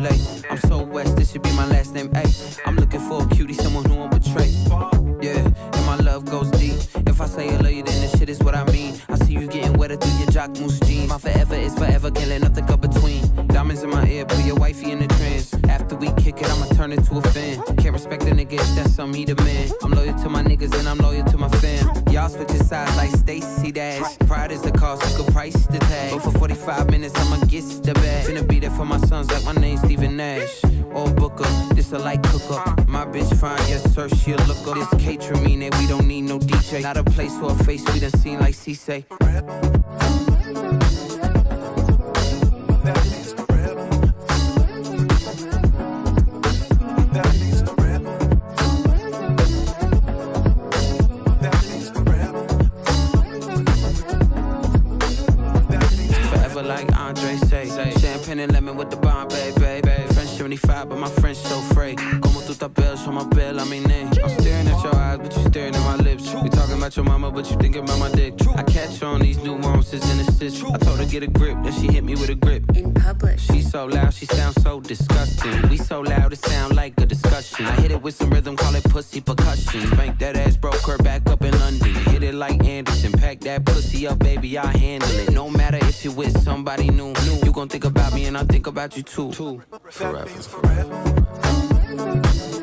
late. I'm so west, this should be my last name. Ay, I'm looking for a cutie, someone who won't betray. Yeah, and my love goes deep. If I say I love you, then this shit is what I mean. I see you getting wetter through your jock moose jeans. My forever is forever, can't let nothing come between. Diamonds in my ear, put your wifey in the trance. After we kick it, I'ma turn it to a fan. Can't respect a nigga if that's something he demand. I'm loyal to my niggas and I'm loyal to my fam. Y'all switching sides like Stacy Dash. Pride is the cost, you could price the tag. But for 45 minutes, I'ma get the bag. Finna be there for my sons like my name's Stephen Nash. Or Booker, this a light cooker. My bitch fine, yes sir, she a looker. This KAYTRAMINÉ, we don't need no DJ. Not a place for a face we done seen like C-Say. Like Andre say, champagne and lemon with the bomb, baby. French 75, but my French so free. Como tu tapel, show my bill, I mean, I'm staring at your eyes, but you staring at my lips. We talking about your mama, but you thinking about my dick. I catch on these nuances and assists. I told her get a grip, then she hit me with a grip. In public. She's so loud, she sounds so disgusting. We so loud, it sound like a discussion. I hit it with some rhythm, call it pussy percussion. Spank that ass, broke her back up in London. Hit it like Anderson, pack that pussy up, baby, I handle it. No matter if you with somebody new, you gon' think about me and I think about you too. Forever.